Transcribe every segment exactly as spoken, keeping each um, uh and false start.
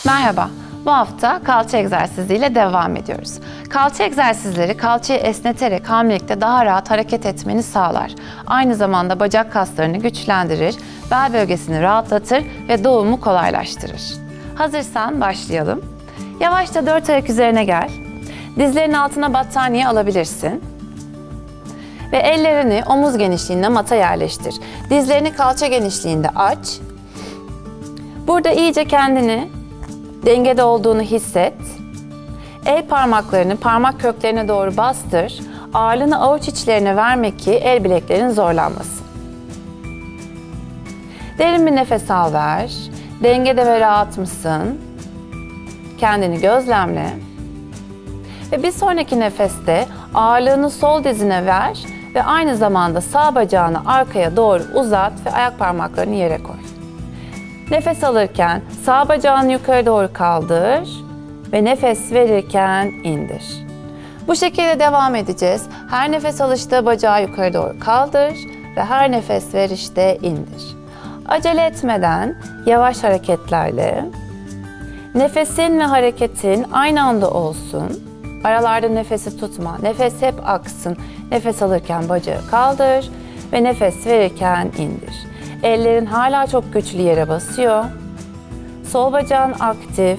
Merhaba, bu hafta kalça egzersiziyle devam ediyoruz. Kalça egzersizleri kalçayı esneterek hamilelikte daha rahat hareket etmeni sağlar. Aynı zamanda bacak kaslarını güçlendirir, bel bölgesini rahatlatır ve doğumu kolaylaştırır. Hazırsan başlayalım. Yavaşça dört ayak üzerine gel. Dizlerin altına battaniye alabilirsin. Ve ellerini omuz genişliğinde mata yerleştir. Dizlerini kalça genişliğinde aç. Burada iyice kendini dengede olduğunu hisset. El parmaklarını parmak köklerine doğru bastır. Ağırlığını avuç içlerine vermek ki el bileklerin zorlanmasın. Derin bir nefes al ver. Dengede ve rahat mısın? Kendini gözlemle. Ve bir sonraki nefeste ağırlığını sol dizine ver ve aynı zamanda sağ bacağını arkaya doğru uzat ve ayak parmaklarını yere koy. Nefes alırken sağ bacağını yukarı doğru kaldır ve nefes verirken indir. Bu şekilde devam edeceğiz. Her nefes alışta bacağı yukarı doğru kaldır ve her nefes verişte indir. Acele etmeden yavaş hareketlerle nefesin ve hareketin aynı anda olsun. Aralarda nefesi tutma. Nefes hep aksın. Nefes alırken bacağı kaldır ve nefes verirken indir. Ellerin hala çok güçlü yere basıyor. Sol bacağın aktif.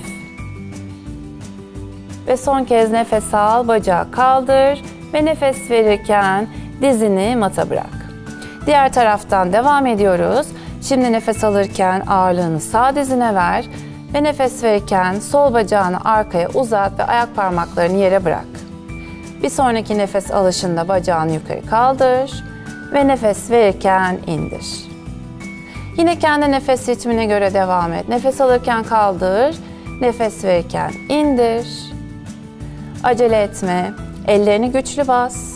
Ve son kez nefes al, bacağı kaldır ve nefes verirken dizini mata bırak. Diğer taraftan devam ediyoruz. Şimdi nefes alırken ağırlığını sağ dizine ver ve nefes verirken sol bacağını arkaya uzat ve ayak parmaklarını yere bırak. Bir sonraki nefes alışında bacağını yukarı kaldır ve nefes verirken indir. Yine kendi nefes ritmine göre devam et. Nefes alırken kaldır, nefes verirken indir. Acele etme, ellerini güçlü bas.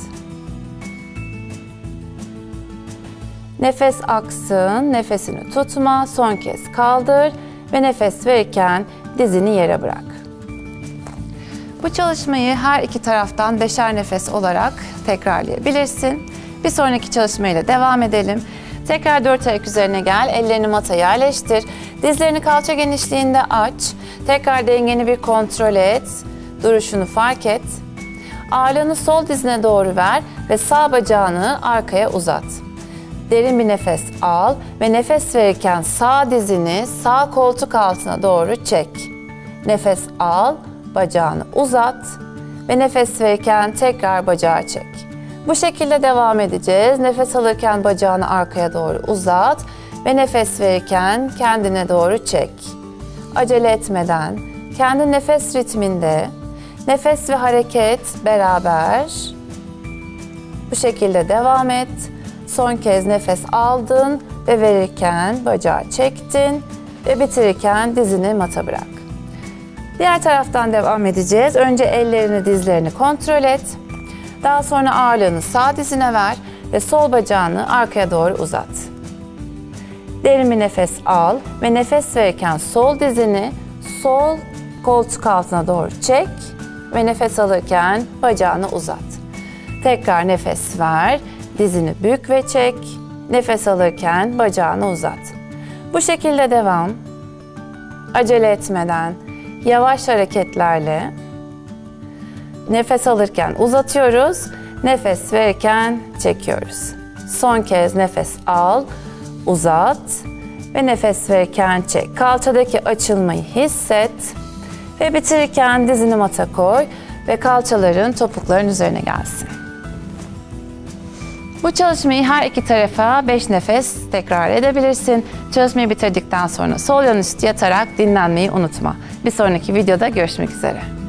Nefes aksın, nefesini tutma, son kez kaldır ve nefes verirken dizini yere bırak. Bu çalışmayı her iki taraftan beşer nefes olarak tekrarlayabilirsin. Bir sonraki çalışmayla devam edelim. Tekrar dört ayak üzerine gel, ellerini mata yerleştir. Dizlerini kalça genişliğinde aç. Tekrar dengeni bir kontrol et. Duruşunu fark et. Ağırlığını sol dizine doğru ver ve sağ bacağını arkaya uzat. Derin bir nefes al ve nefes verirken sağ dizini sağ koltuk altına doğru çek. Nefes al, bacağını uzat ve nefes verirken tekrar bacağı çek. Bu şekilde devam edeceğiz. Nefes alırken bacağını arkaya doğru uzat ve nefes verirken kendine doğru çek. Acele etmeden, kendi nefes ritminde, nefes ve hareket beraber bu şekilde devam et. Son kez nefes aldın ve verirken bacağı çektin ve bitirirken dizini mata bırak. Diğer taraftan devam edeceğiz. Önce ellerini, dizlerini kontrol et. Daha sonra ağırlığını sağ dizine ver ve sol bacağını arkaya doğru uzat. Derin bir nefes al ve nefes verirken sol dizini sol koltuk altına doğru çek ve nefes alırken bacağını uzat. Tekrar nefes ver, dizini bük ve çek, nefes alırken bacağını uzat. Bu şekilde devam. Acele etmeden, yavaş hareketlerle nefes alırken uzatıyoruz, nefes verirken çekiyoruz. Son kez nefes al, uzat ve nefes verirken çek. Kalçadaki açılmayı hisset ve bitirirken dizini mata koy ve kalçaların topukların üzerine gelsin. Bu çalışmayı her iki tarafa beş nefes tekrar edebilirsin. Çalışmayı bitirdikten sonra sol yan üstü yatarak dinlenmeyi unutma. Bir sonraki videoda görüşmek üzere.